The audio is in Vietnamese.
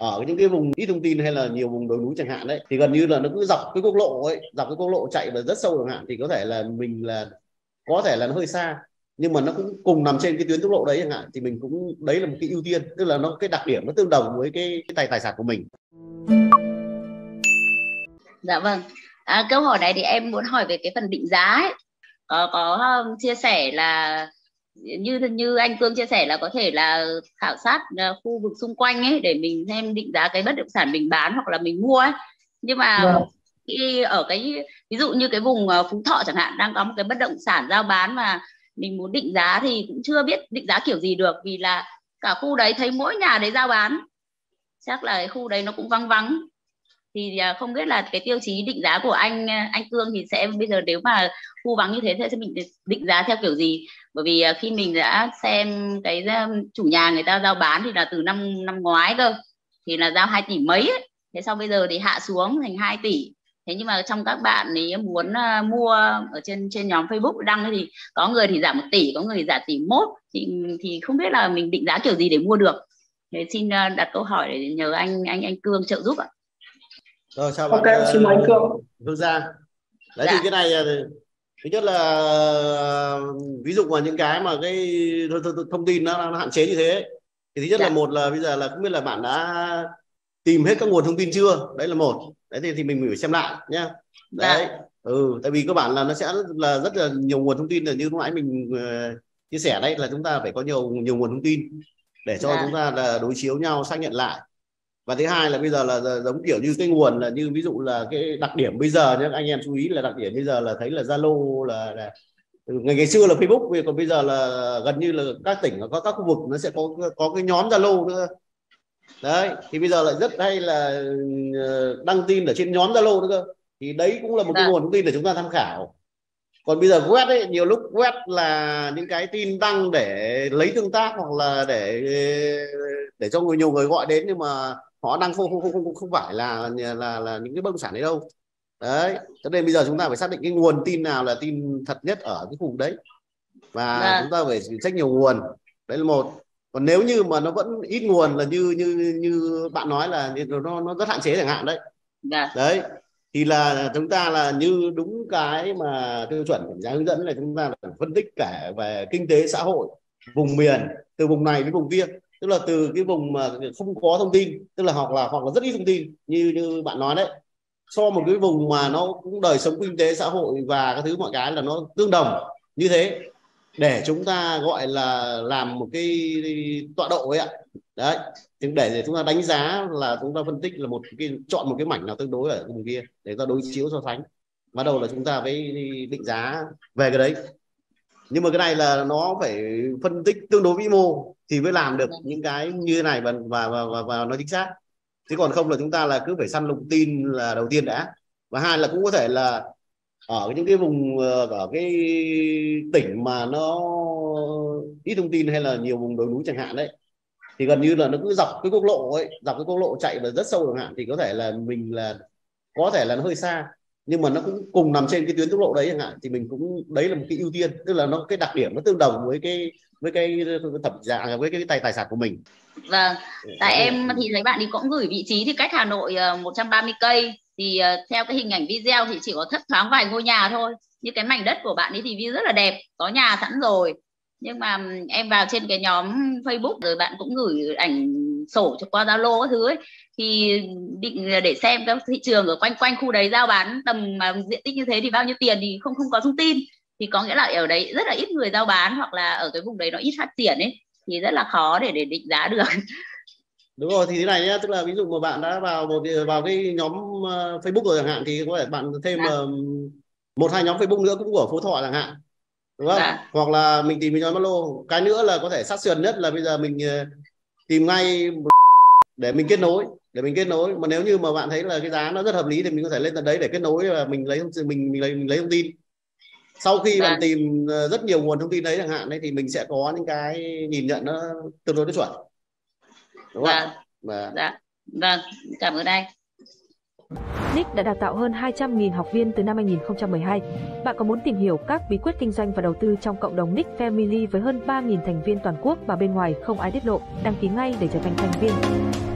ở những cái vùng ít thông tin hay là nhiều vùng đồi núi chẳng hạn đấy, thì gần như là nó cứ dọc cái quốc lộ ấy, dọc cái quốc lộ chạy vào rất sâu chẳng hạn, thì có thể là mình là có thể là nó hơi xa nhưng mà nó cũng cùng nằm trên cái tuyến quốc lộ đấy chẳng hạn, thì mình cũng đấy là một cái ưu tiên, tức là nó cái đặc điểm nó tương đồng với cái tài sản của mình. Dạ vâng. Câu hỏi này thì em muốn hỏi về cái phần định giá ấy. Có chia sẻ là như anh Cương chia sẻ là có thể là khảo sát khu vực xung quanh ấy để mình xem định giá cái bất động sản mình bán hoặc là mình mua ấy. Nhưng mà khi ở cái ví dụ như cái vùng Phú Thọ chẳng hạn, đang có một cái bất động sản giao bán mà mình muốn định giá thì cũng chưa biết định giá kiểu gì được, vì là cả khu đấy thấy mỗi nhà đấy giao bán, chắc là cái khu đấy nó cũng vắng vắng, thì không biết là cái tiêu chí định giá của anh Cương thì sẽ bây giờ nếu mà khu vắng như thế thì sẽ mình định giá theo kiểu gì? Bởi vì khi mình đã xem cái chủ nhà người ta giao bán thì là từ năm ngoái cơ, thì là giao 2 tỷ mấy ấy. Thế sau bây giờ thì hạ xuống thành 2 tỷ. Thế nhưng mà trong các bạn ấy muốn mua ở trên nhóm Facebook đăng thì có người thì giảm 1 tỷ, có người thì giảm 1,1 tỷ, thì không biết là mình định giá kiểu gì để mua được. Thế xin đặt câu hỏi để nhờ anh Cương trợ giúp ạ. Rồi chào bạn. Ok, xin mời anh Cương. Hương Giang. Đấy thì cái này thứ nhất là ví dụ mà những cái mà cái thông tin nó hạn chế như thế thì thứ nhất là một là bây giờ là không biết là bạn đã tìm hết các nguồn thông tin chưa, đấy là một. Đấy thì mình phải xem lại nhá. Đấy tại vì cơ bản là nó sẽ là rất là nhiều nguồn thông tin, là như lúc nãy mình chia sẻ đấy, là chúng ta phải có nhiều nguồn thông tin để cho chúng ta là đối chiếu nhau, xác nhận lại. Và thứ hai là bây giờ là giống kiểu như cái nguồn là như ví dụ là cái đặc điểm bây giờ nhé, anh em chú ý là đặc điểm bây giờ là thấy là Zalo là ngày xưa là Facebook, còn bây giờ là gần như là các tỉnh có các khu vực nó sẽ có cái nhóm Zalo nữa. Đấy thì bây giờ lại rất hay là đăng tin ở trên nhóm Zalo nữa cơ, thì đấy cũng là một cái nguồn thông tin để chúng ta tham khảo. Còn bây giờ web ấy, nhiều lúc web là những cái tin đăng để lấy tương tác hoặc là để cho nhiều người gọi đến, nhưng mà họ đăng không phải là những cái bất động sản đấy đâu. Đấy, cho nên bây giờ chúng ta phải xác định cái nguồn tin nào là tin thật nhất ở cái khu vực đấy, và chúng ta phải check nhiều nguồn. Đấy là một. Còn nếu như mà nó vẫn ít nguồn là như bạn nói là nó rất hạn chế chẳng hạn đấy. Đấy thì là chúng ta là như đúng cái mà tiêu chuẩn đánh giá hướng dẫn là chúng ta phải phân tích cả về kinh tế xã hội vùng miền, từ vùng này đến vùng kia, tức là từ cái vùng mà không có thông tin, tức là hoặc là rất ít thông tin như bạn nói đấy, so một cái vùng mà nó cũng đời sống kinh tế xã hội và các thứ mọi cái là nó tương đồng như thế, để chúng ta gọi là làm một cái tọa độ ấy ạ. Đấy, để chúng ta đánh giá là chúng ta phân tích là chọn một cái mảnh nào tương đối ở vùng kia để ta đối chiếu so sánh, bắt đầu là chúng ta phải định giá về cái đấy. Nhưng mà cái này là nó phải phân tích tương đối vĩ mô thì mới làm được những cái như thế này và nó chính xác, chứ còn không là chúng ta là cứ phải săn lùng tin là đầu tiên đã. Và hai là cũng có thể là ở những cái vùng ở cái tỉnh mà nó ít thông tin hay là nhiều vùng đồi núi chẳng hạn đấy, thì gần như là nó cứ dọc cái quốc lộ ấy, dọc cái quốc lộ chạy vào rất sâu chẳng hạn, thì có thể là mình là có thể là nó hơi xa nhưng mà nó cũng cùng nằm trên cái tuyến quốc lộ đấy chẳng hạn, thì mình cũng đấy là một cái ưu tiên, tức là nó cái đặc điểm nó tương đồng với cái thẩm dạng với cái tài sản của mình. Vâng, tại em thì thấy bạn ấy cũng gửi vị trí thì cách Hà Nội 130 cây, thì theo cái hình ảnh video thì chỉ có thấp thoáng vài ngôi nhà thôi. Như cái mảnh đất của bạn ấy thì view rất là đẹp, có nhà sẵn rồi. Nhưng mà em vào trên cái nhóm Facebook rồi bạn cũng gửi ảnh sổ cho qua Zalo các thứ ấy, thì định để xem các thị trường ở quanh khu đấy giao bán tầm mà diện tích như thế thì bao nhiêu tiền thì không có thông tin, thì có nghĩa là ở đấy rất là ít người giao bán, hoặc là ở cái vùng đấy nó ít phát triển ấy, thì rất là khó để định giá được. Đúng rồi, thì thế này nhá, tức là ví dụ mà bạn đã vào cái nhóm Facebook rồi chẳng hạn, thì có thể bạn thêm 1-2 nhóm Facebook nữa cũng của Phú Thọ chẳng hạn, đúng không? Hoặc là mình tìm nhóm Zalo. Cái nữa là có thể sát sườn nhất là bây giờ mình tìm ngay để mình kết nối. Mà nếu như mà bạn thấy là cái giá nó rất hợp lý thì mình có thể lên tận đấy để kết nối và mình lấy thông tin. Sau khi bạn tìm rất nhiều nguồn thông tin đấy chẳng hạn đấy, thì mình sẽ có những cái nhìn nhận nó tương đối chuẩn, đúng không? Vâng, cảm ơn anh. Nick đã đào tạo hơn 200.000 học viên từ năm 2012. Bạn có muốn tìm hiểu các bí quyết kinh doanh và đầu tư trong cộng đồng Nick Family với hơn 3.000 thành viên toàn quốc mà bên ngoài không ai tiết lộ? Đăng ký ngay để trở thành thành viên.